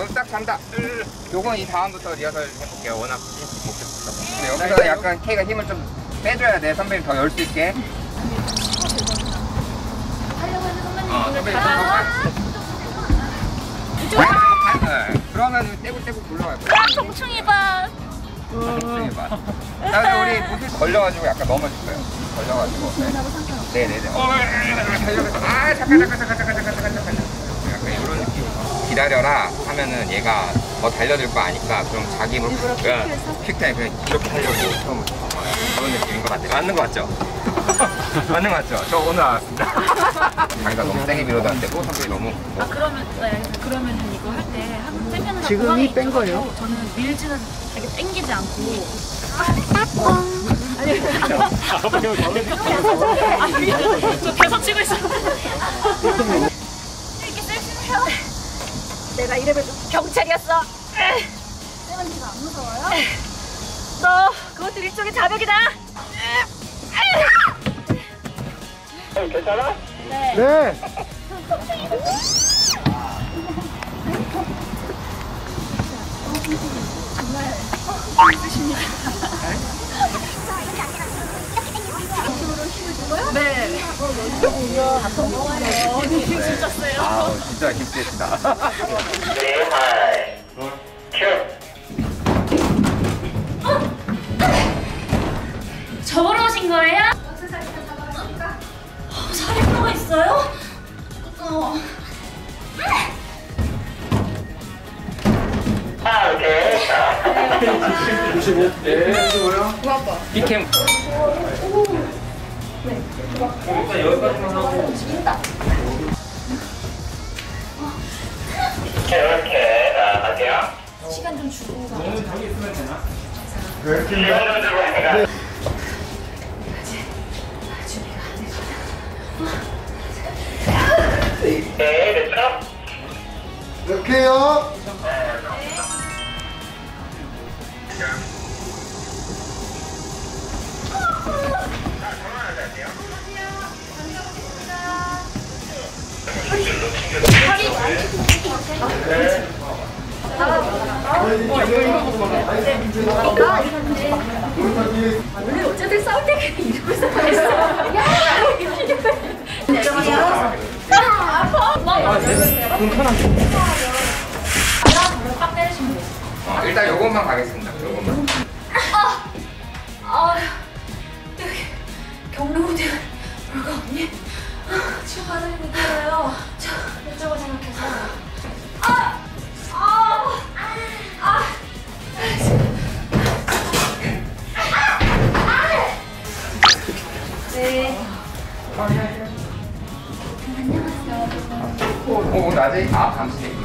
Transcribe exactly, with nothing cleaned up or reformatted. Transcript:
여기 딱 잔다. 요건 이 다음부터 리허설 해볼게요. 워낙 못했어. 여기서 약간 K가 힘을 좀 빼줘야 돼. 선배님 더 열 수 있게. 하려고 했는데 선배님 어, 오늘 선배님 다 네. 그러면 떼굴떼굴 굴러갈 거야. 아, 동충이 봐. 동충이 봐. 나중에 우리 보트 걸려가지고 약간 넘어질 거예요. 걸려가지고. 네. 네네네. 어, 달려가서 아 잠깐 잠깐 잠깐 잠깐 잠깐 잠깐 잠깐. 약간 이런 느낌. 기다려라 하면은 얘가 더 달려들 거 아니까 그럼 자기 힘을 퀵타임 그냥 이렇게 하려고 처음부터 그런 느낌인 것 같아요. 맞는 거 같죠? 맞는 거 같죠? 저 오늘 알았습니다. 자기가 너무 세게 밀어도 안 되고 선배님 너무 아 그러면 네, 그러면 이거 할 때 한번 땡겨는 지금이 뺀 거예요? 저는 밀지는 되게 땡기지 않고. 아니, 저 계속 치고 있어. 이렇게 셀시해요. 내가 이래봬도 경찰이었어. 세븐티가 안 무서워요? 너 그것도 일종의 자백이다. 괜찮아? 네. 네. 네. 어, 네, 진짜 세요. 아 진짜 힘세시다. 저보러 오신 거예요? 어, 살인마가 있어요? 어. 아 오케이. 오십오. 네. 오십오요. 비캠. 일단 여기까지만 하고. 이렇게 나갈게요. 시간 좀 주고 가. 너무 저기 있으면 되나? 네. 네, 됐죠? 이렇게요. 원래 어쨌든 싸울 때 그냥 이러고 싸웠어. 내려가요. 아, 아파. 엄마. 불편한데. 바로 빡 때리시면 돼요. 어, 일단 요것만 가겠습니다. 요것만. 아, 아, 여기 경로우대 별거 없니? 아, 지금 바닥에 못 들어요. 저 이쪽을 생각해서. 아, 아, 아. 네. 오, 오, 낮에 아, 감시.